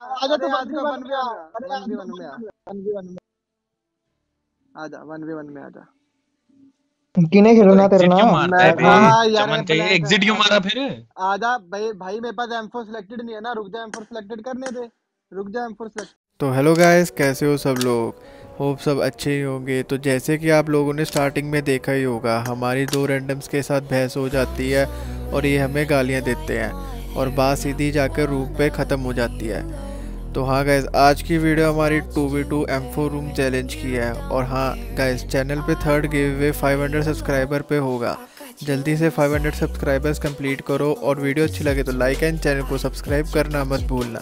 आजा तू 1v1 में आ। 1v1 में आ। 1v1 में आजा। 1v1 में आजा। किने खेलना तेरे ना यार कहीं एग्जिट क्यों मारा फिर? आजा भाई मेरे पास M4 सिलेक्टेड नहीं है ना। रुक जा, M4 सिलेक्टेड करने दे। रुक जा, M4 सिलेक्ट। तो हेलो गाइस, कैसे हो सब लोग? होप सब अच्छे ही होंगे। तो जैसे कि आप लोगों ने स्टार्टिंग में देखा ही होगा, हमारी दो रैंडम्स के साथ बहस हो जाती है और ये हमें गालियां देते हैं और बात सीधी जाकर रूम पे ख़त्म हो जाती है। तो हाँ गाइस, आज की वीडियो हमारी 2v2 M4 रूम चैलेंज की है। और हाँ गाइस, चैनल पे थर्ड गिव अवे 500 सब्सक्राइबर पे होगा। जल्दी से 500 सब्सक्राइबर्स कंप्लीट करो और वीडियो अच्छी लगे तो लाइक एंड चैनल को सब्सक्राइब करना मत भूलना।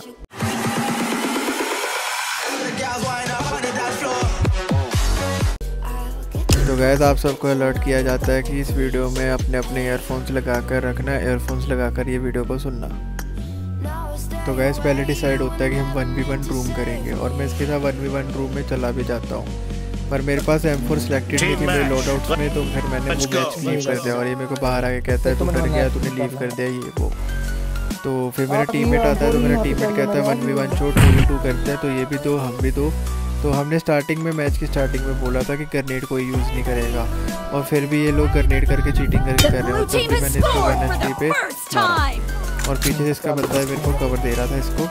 तो गैस, आप सबको अलर्ट किया जाता है कि इस वीडियो में अपने अपने ईयरफोन्स लगाकर रखना, ईयरफोन्स लगाकर ये वीडियो को सुनना। तो गैस, पहले डिसाइड होता है कि हम 1v1 रूम करेंगे और मैं इसके साथ 1v1 रूम में चला भी जाता हूँ। पर मेरे पास M4 सिलेक्टेड नहीं थी मेरे लोडआउट्स में, तो फिर मैंने वो मैच लीव कर दिया और ये मेरे को बाहर आके कहता है तू डर गया, तूने लीव कर दिया ये वो। तो फिर मेरा टीममेट आता है, तो मेरा टीममेट कहता है 1v1 छोड़ 2v2 करते हैं, तो ये भी दो हम भी दो। तो हमने स्टार्टिंग में मैच की स्टार्टिंग में बोला था कि ग्रेनेड कोई यूज़ नहीं करेगा और फिर भी ये लोग ग्रेनेड करके चीटिंग करके कर रहे हैं। तब भी मैंने इसको 1HP पे मारा और पीछे से इसका बंदा मेरे को कवर दे रहा था इसको।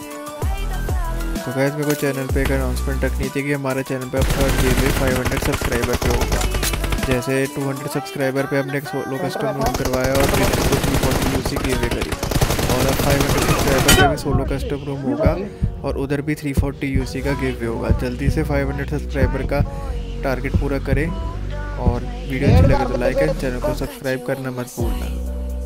तो गाइस, मेरे को चैनल पे एक अनाउंसमेंट रखनी थी कि हमारे चैनल पे अब थर्ड गिव अवे 500 सब्सक्राइबर पे होगा। जैसे 200 सब्सक्राइबर पे हमने एक सोलो कस्टम रूम करवाया और फिर इसको 340 यूसी गिव अवे करी और अब 500 सब्सक्राइबर पे भी सोलो कस्टम रूम होगा और उधर भी 340 यूसी का गिव अवे होगा। जल्दी से 500 सब्सक्राइबर का टारगेट पूरा करें और वीडियो अच्छी लगे तो लाइक एंड चैनल को सब्सक्राइब करना मत भूलना।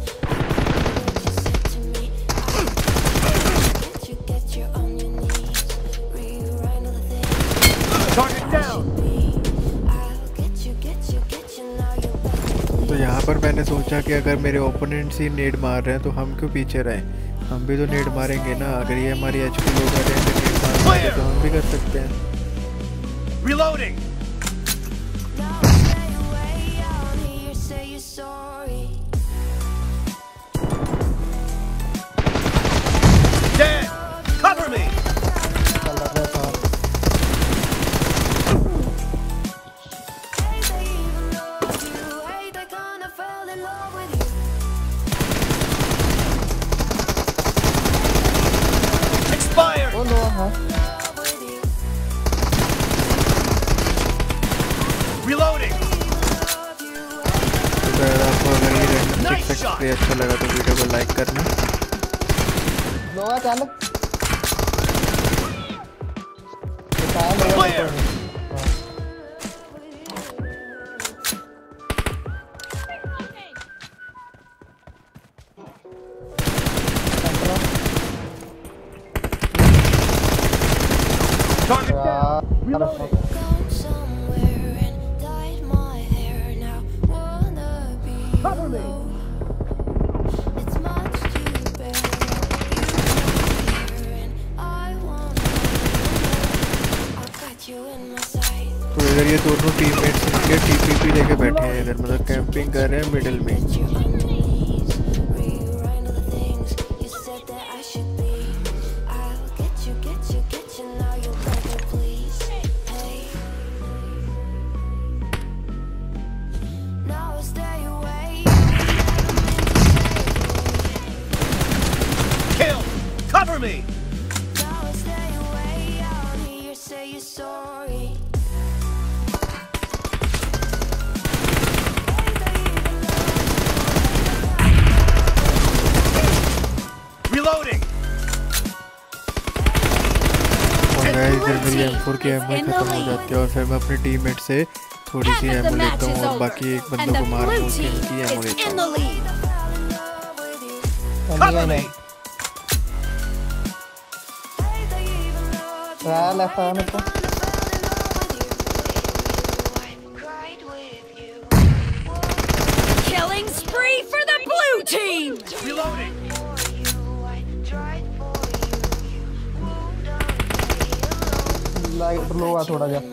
तो यहाँ पर मैंने सोचा कि अगर मेरे ओपोनेंट्स ही नेड मार रहे हैं तो हम क्यों पीछे रहें, हम भी तो नेड मारेंगे ना। अगर ये हमारी HP लो कर रहे हैं नेड मारेंगे तो हम भी कर सकते हैं। Reloading. Dead. Cover me. Expired. Oh no, huh? Reloading. तो अगर आपको अगर ये रैंडम 6 प्ले अच्छा लगा तो वीडियो को लाइक करना। लोहा चालक Target down. Reloading. Cover me. तो इधर ये दोनों टीममेट्स इनके TPP लेके बैठे हैं इधर, मतलब कैंपिंग कर रहे हैं मिडिल में। Kill. Cover me. Reloading. और गाइस, इधर मेरी M4 की एमओ खत्म हो जाती है और फिर मैं अपने टीममेट से थोड़ी सी एमओ लेता हूँ और बाकी एक बंदों को मार के उसकी एमओ लेता हूँ। Cover me. लेफ्ट आया मेरे को। Killing spree for the blue team. Reloading. Light लो थोड़ा जा।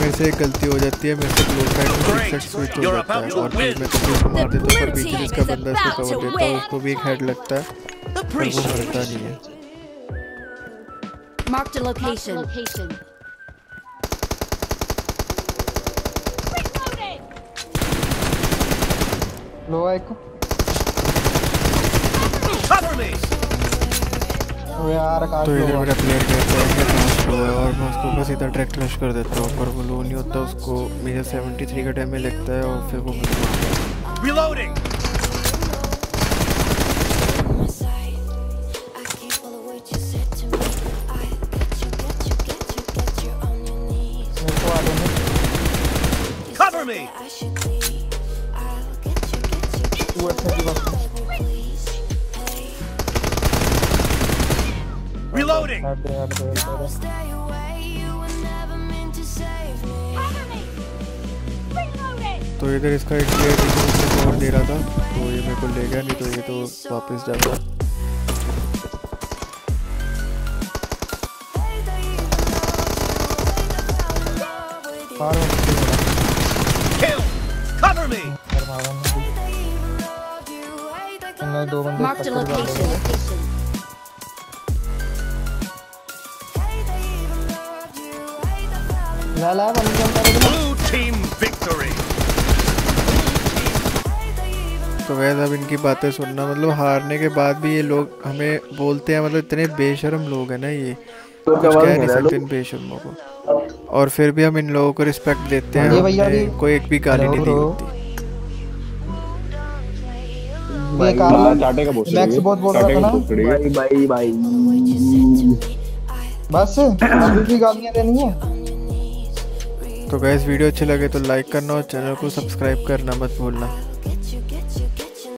मेरे से एक गलती हो जाती है, मेरे से क्लोज फाइट में फिक्सेड स्विच हो जाता है और फिर मैं तो उसको मार देता हूँ, पर पीछे जिसका बंदा इसको कवर देता है उसको भी एक हेड लगता है पर वो मरता नहीं है। Marked a location. लोहा एक Cover me. वो यार आकाश तो इधर लोहा। मेरा प्लेयर कहता है कि कहाँ स्लो है और मैं उसको बस इधर डायरेक्ट रश कर देता हूँ, पर वो लो नहीं होता, उसको मेरा 73 का डैमेज लगता है और फिर वो मुझे मारता है। Reloading. मेरे को आगे में Cover me. तू अच्छा की बात Reloading. हट दे। तो इधर इसका एक प्लेयर मुझे कवर दे रहा था तो ये मेरे को ले गया, नहीं तो ये तो वापस जाता। Kill. Cover me. दो बंदे Marked a location. ला बंदे Blue team victory. तो वैसे अब इनकी बातें सुनना, मतलब हारने के बाद भी ये लोग हमें बोलते हैं, मतलब इतने बेशर्म लोग हैं ना ये, कुछ कह नहीं सकते इन बेशर्मों को, और फिर भी हम इन लोगों को रिस्पेक्ट देते हैं। ये भैया हमने भी- कोई एक भी गाली नहीं दी हेलो, होती। ये कार चाटे का बोल मैक्स बहुत बोल रहा था ना भाई बस अभी भी गालियां देनी है। तो गाइस वीडियो अच्छे लगे तो लाइक करना और चैनल को सब्सक्राइब करना मत भूलना।